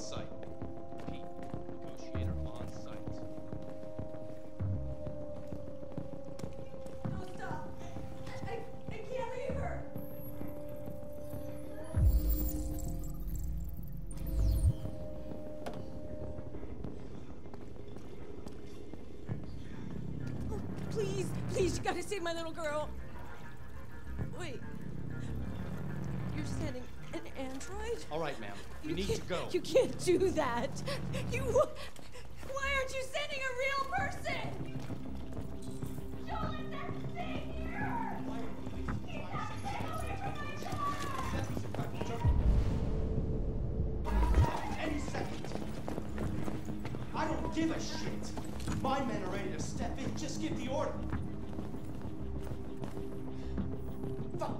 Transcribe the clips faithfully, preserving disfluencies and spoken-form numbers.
site. Pete, negotiator on site. No, stop! I, I, I can't leave her! Oh, please, please, you gotta save my little girl. Wait. You're sending an android? All right, ma'am. We You need can't- to go. You can't do that. You. Why aren't you sending a real person? Joel, that's staying here. He's not staying away from my child. Any second. I don't give a shit. My men are ready to step in. Just give the order. Fuck.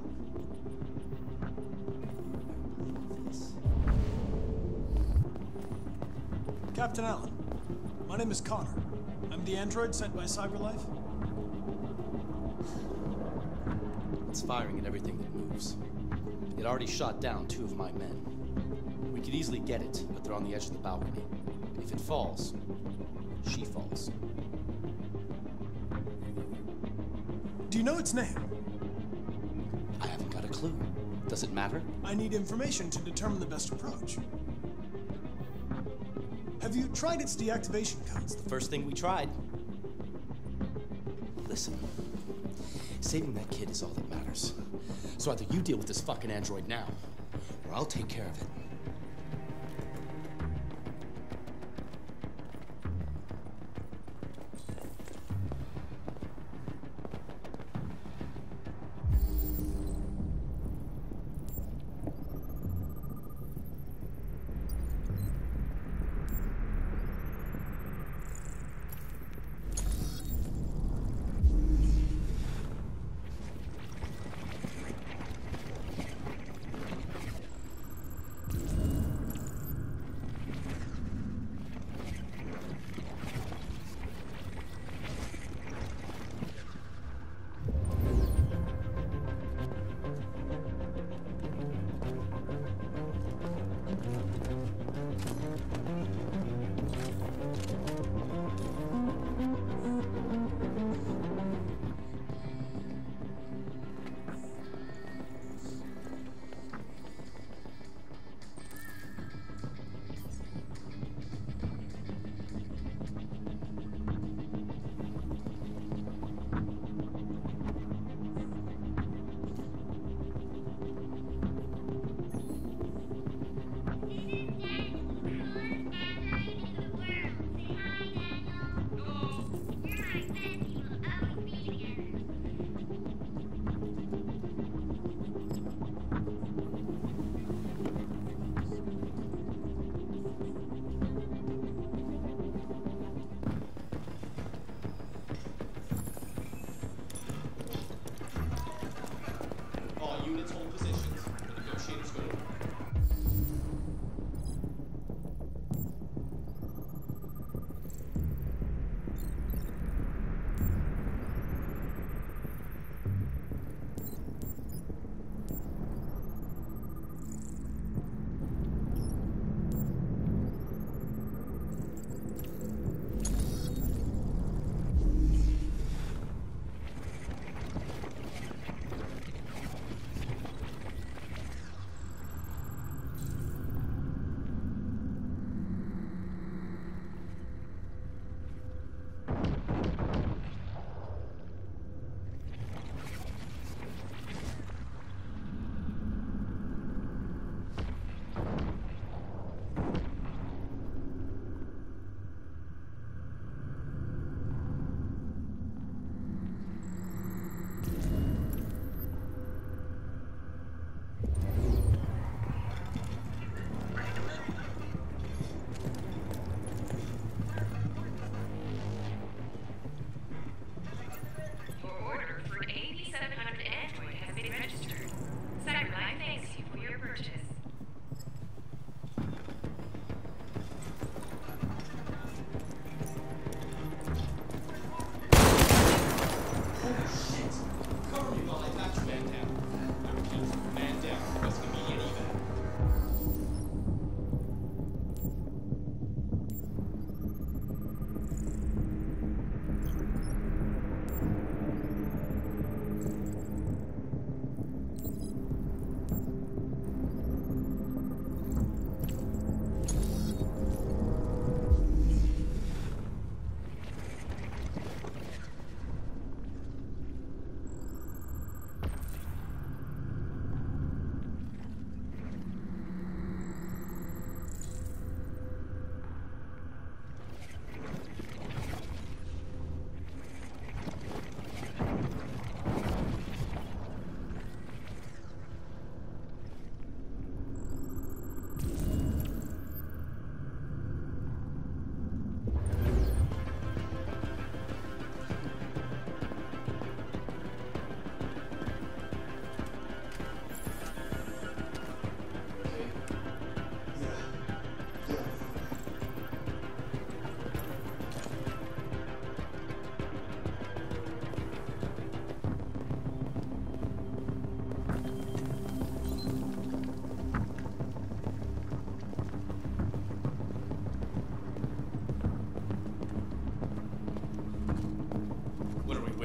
Captain Allen, my name is Connor. I'm the android sent by CyberLife. It's firing at everything that moves. It already shot down two of my men. We could easily get it, but they're on the edge of the balcony. If it falls, she falls. Do you know its name? I haven't got a clue. Does it matter? I need information to determine the best approach. Have you tried its deactivation codes? The first thing we tried. Listen, saving that kid is all that matters. So either you deal with this fucking android now, or I'll take care of it.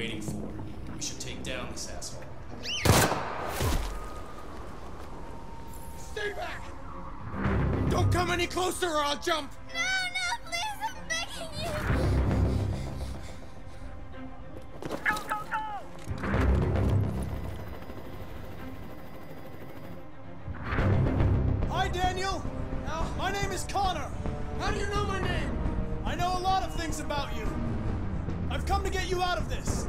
waiting for? We should take down this asshole. Stay back! Don't come any closer or I'll jump! No, no, please, I'm begging you! Go, go, go! Hi, Daniel. Now, My name is Connor. how do you know my name? I know a lot of things about you. I've come to get you out of this.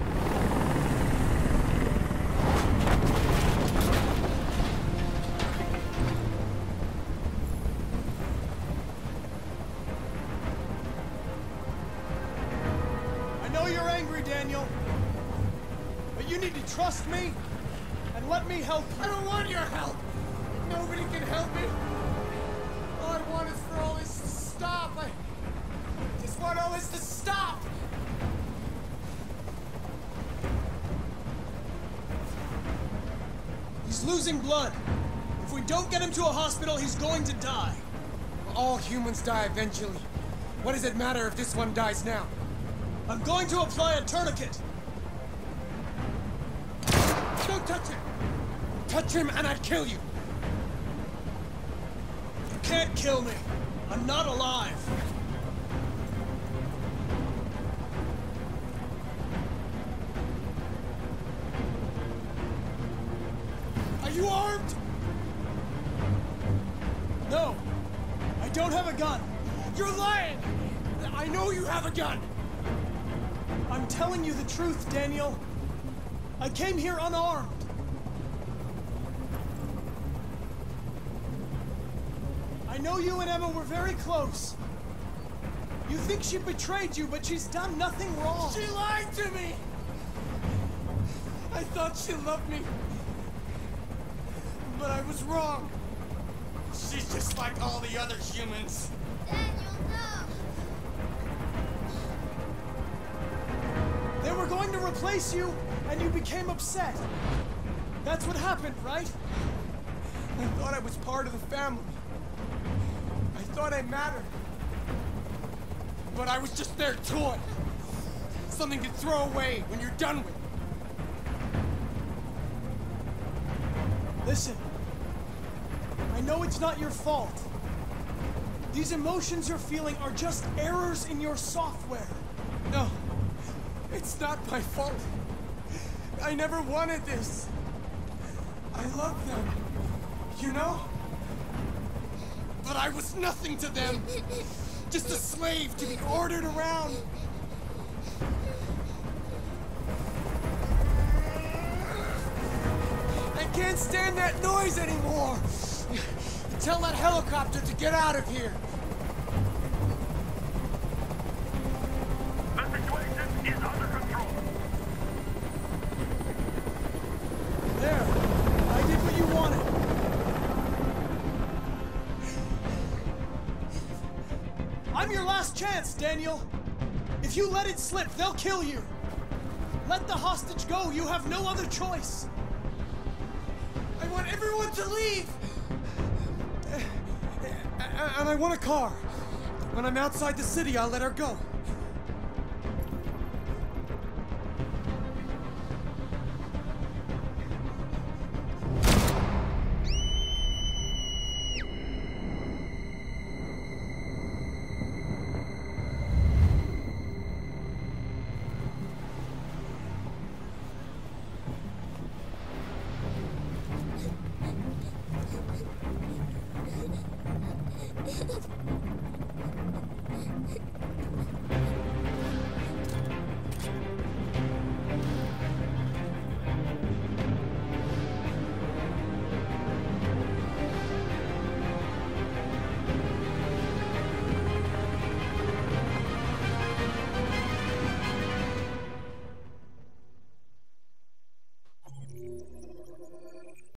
I know you're angry, Daniel. But you need to trust me and let me help you. I don't want your help! Nobody can help me! All I want is for all this to stop! I just want all this to stop! He's losing blood. If we don't get him to a hospital, he's going to die. All humans die eventually. What does it matter if this one dies now? I'm going to apply a tourniquet. Don't touch him! Touch him and I'd kill you! You can't kill me. I'm not alive. Are you armed? No, I don't have a gun. You're lying! I know you have a gun! I'm telling you the truth, Daniel. I came here unarmed. I know you and Emma were very close. You think she betrayed you, but she's done nothing wrong. She lied to me! I thought she loved me. But I was wrong. She's just like all the other humans. Daniel, no! They were going to replace you, and you became upset. That's what happened, right? I thought I was part of the family. I thought I mattered. But I was just their toy. Something to throw away when you're done with. Listen, I know it's not your fault. These emotions you're feeling are just errors in your software. No, it's not my fault. I never wanted this. I love them, you know? But I was nothing to them. Just a slave to be ordered around. I can't stand that noise anymore. Tell that helicopter to get out of here. The situation is under control. There, I did what you wanted. I'm your last chance, Daniel. If you let it slip, they'll kill you. Let the hostage go. You have no other choice. I want everyone to leave! And I want a car. When I'm outside the city, I'll let her go.